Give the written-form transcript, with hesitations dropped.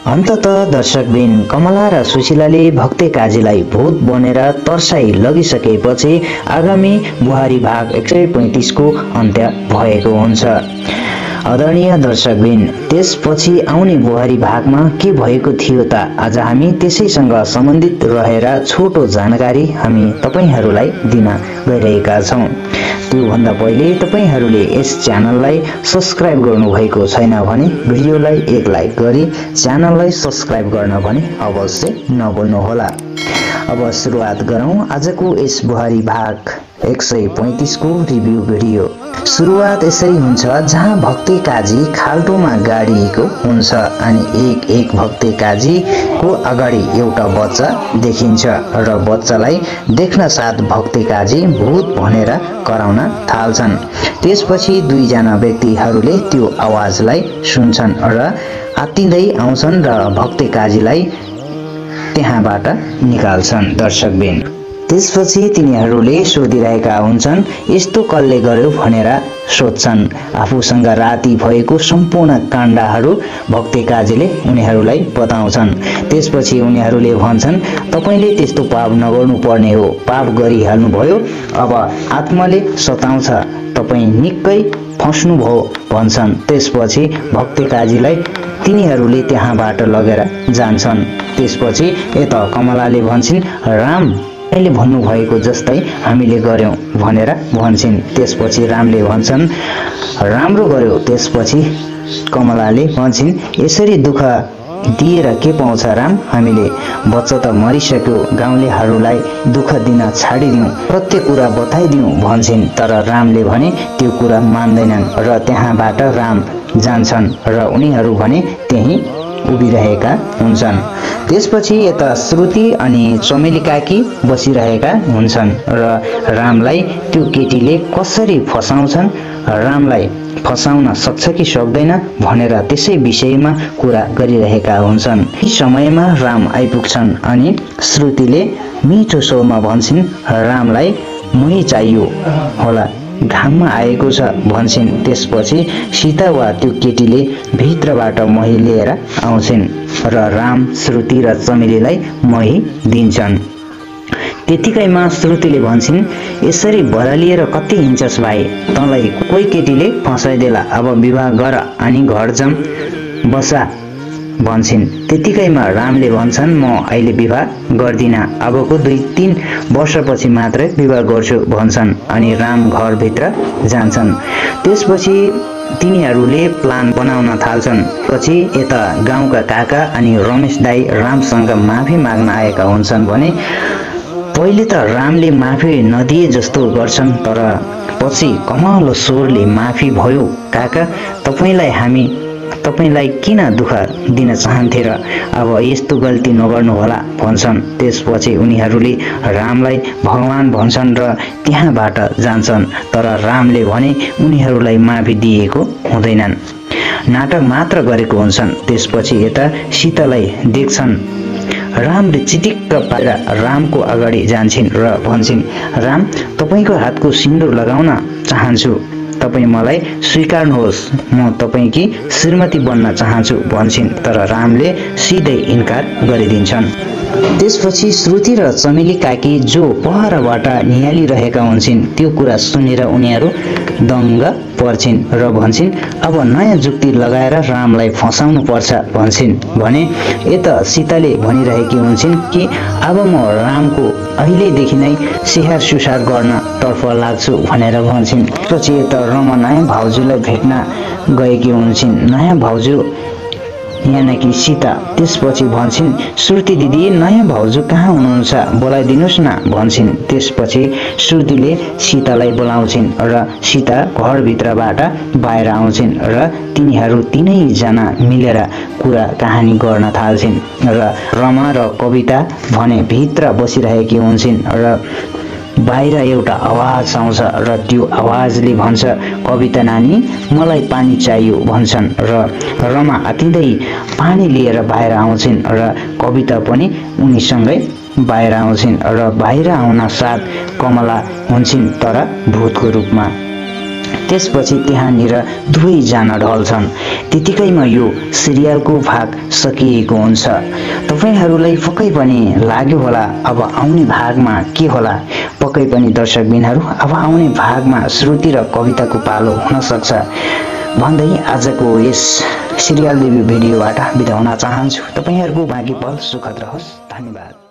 अन्ततः दर्शकबिन कमला र सुशीलाले भक्ते काजीलाई भूत बनेर तर्साई लगिसकेपछि आगामी बुहारी भाग 135 को अन्त्य भएको हुन्छ। आदरणीय दर्शकबिन, त्यसपछि आउने बुहारी भागमा के भएको थियो त आज हामी त्यसैसँग सम्बन्धित रहेर छोटो जानकारी हामी तपाईहरूलाई दिन गइरहेका छौं। त्योभन्दा पहिले तपाईहरूले यस च्यानललाई सब्स्क्राइब गर्नुभएको छैन भने भिडियोलाई एक लाइक गरी च्यानललाई सब्स्क्राइब गर्न भने अवश्य नभुल्नुहोला। अब सुरुवात गरौं आजको यस बुहारी भाग 135 को रिभ्यू भिडियो। सुरुवात यसरी हुन्छ जहाँ भक्ते काजी खाल्टोमा गाडिएको हुन्छ अनि एक भक्ते काजीको अगाडि एउटा बच्चा देखिन्छ र बच्चालाई देख्न साथ भक्ते काजी भूत भनेर कराउन थाल्छन्। त्यसपछि दुईजना व्यक्तिहरूले त्यो आवाजलाई सुन्छन् र आत्तिँदै आउँछन् र भक्ते काजीलाई त्यहाँबाट निकाल्छन्। दर्शकबिन, त्यसपछि तिनीहरूले सोधिरहेका हुन्छन् यस्तो कसले गर्यो भनेर सोध्छन्। आफूसँग राति भएको सम्पूर्ण काण्डहरू भक्ते काजीले उनीहरूलाई बताउँछन्। त्यसपछि उनीहरूले भन्छन् तपाईले त्यस्तो पाप नगर्नु पर्ने हो, पाप गरिहाल्नुभयो, अब आत्माले सताउँछ, तपाई निकै फस्नुभयो भन्छन्। त्यसपछि भक्ते काजीलाई तिनीहरूले त्यहाँबाट लगेर जान्छन्। त्यसपछि यता कमलाले भन्छन् राम ले भन्नुभएको जस्तै हामीले गर्यौं भनेर भन्छन्। त्यसपछि रामले भन्छन् राम्रो गर्यो। त्यसपछि कमलाले भन्छन् यसरी दुःख दिएर के पाउँछ राम, हामीले बच्चा त मरिसक्यो, गाउँलेहरूलाई दुःख दिन छाडिदिउँ, प्रत्येक कुरा बताइदिउँ भन्छन्। तर रामले भने त्यो कुरा मान्दैनन् र त्यहाँबाट राम जान्छन् र उनीहरू भने त्यही उभिरहेका हुन्छन्। त्यसपछि यता श्रुति अनि चमेली काकी बसिरहेका हुन्छन् र रामलाई त्यो केटीले कसरी फसाउँछन्, रामलाई फसाउन सक्छ कि सक्दैन भनेर त्यसै विषयमा कुरा गरिरहेका हुन्छन्। यी समयमा राम आइपुग्छन् अनि श्रुतिले मिठो स्वरमा भन्छन् रामलाई मही चाहियो होला, घाममा आएको छ भन्छन्। त्यसपछि सीता वा त्यो केटीले भित्रबाट मही लिएर आउँछन् र राम श्रुति र चमेलीलाई मही दिन्छन्। त्यतिकैमा श्रुतिले भन्छन् यसरी बरालिएर कति हिँड्छस् भाइ, तँलाई कोही केटीले फसाइदेला, अब विवाह गर अनि घर जम बसा भन्छन्। त्यतिकैमा रामले भन्छन् म अहिले विवाह गर्दिन, अबको 2-3 वर्षपछि मात्रै विवाह गर्छु भन्छन् अनि राम घरभित्र जान्छन्। त्यसपछि तिनीहरूले प्लान बनाउन थाल्छन्। पछि यता गाउँका काका अनि रमेश दाई रामसँग माफी माग्न आएका हुन्छन् भने पहिले त रामले माफी नदिए जस्तो गर्छन्, तर पछि कमलो स्वरले माफी भयो काका, तपाईलाई किन दुःख दिन चाहन्थे र अब यस्तो गल्ती नगर्नु होला भन्छन्। त्यसपछि उनीहरूले रामलाई भगवान भन्छन् र त्यहाँबाट जान्छन्। तर रामले भने उनीहरूलाई माफी दिएको हुँदैनन्, नाटक मात्र गरेको हुन्छन्। त्यसपछि यता सीतालाई देख्छन्। रामले चिटिक्क पारेर रामको अगाडि जान्छन् र भन्छन् राम तपाईको हातको सिन्दुर लगाउन चाहन्छु, तपाईँ मलाई स्वीकार्नुहोस्, म तपाईकी श्रीमती बन्न चाहन्छु भन्छन्। तर रामले सिधै इन्कार गरिदिन्छन्। त्यसपछि श्रुति र चमेली काकी जो पहराबाट निहालिरहेका हुन्छन् त्यो कुरा सुनेर उनीहरू दङ्ग पर्छिन् र भन्छन् अब नयाँ जुक्ति लगाएर रामलाई फसाउनु पर्छ भन्छन्। भने यता सीताले भनिरहेकी हुन्छन् कि अब म रामको अहिलेदेखि नै स्याहार सुसार गर्न तर्फ लाग्छु भनेर भन्छन्। पछि यता रमा नयाँ भाउजूलाई भेट्न गएकी हुन्छन्। नयाँ भाउजू यानि सीता। त्यसपछि भन्छन् श्रुति दिदी नयाँ भाउजू कहाँ हुनुहुन्छ, बोलाइदिनुहोस् न भन्छन्। त्यसपछि श्रुतिले सीतालाई बोलाउँछिन् र सीता घरभित्रबाट बाहिर आउँछिन् र तिनीहरू तीनैजना मिलेर कुरा कहानी गर्न थाल्छिन् र रमा र कविता भने भित्र बसिरहेकी हुन्छन् र बाहिर एउटा आवाज आउँछ र त्यो आवाजले भन्छ कविता नानी मलाई पानी चाहियो भन्छन् र रमा आतिँदै पानी लिएर बाहिर आउँछिन् र कविता पनि उनीसँगै बाहिर आउँछिन् र बाहिर आउन साथ कमला हुन्छन् तर भूतको रूपमा। त्यसपछि त्यहाँनिर दुवैजना ढल्छन्। त्यतिकैमा यो सिरियलको भाग सकिएको हुन्छ। तपाईहरूलाई पक्कै पनि लाग्यो होला अब आउने भागमा के होला। पक्कै पनि दर्शकबिनहरू अब आउने भागमा श्रुति र कविताको पालो हुन सक्छ भन्दै आजको यस सिरियल रिभ्यू भिडियोबाट बिदा हुन चाहन्छु। तपाईहरूको बाँकी पल सुखद रहोस्। धन्यवाद।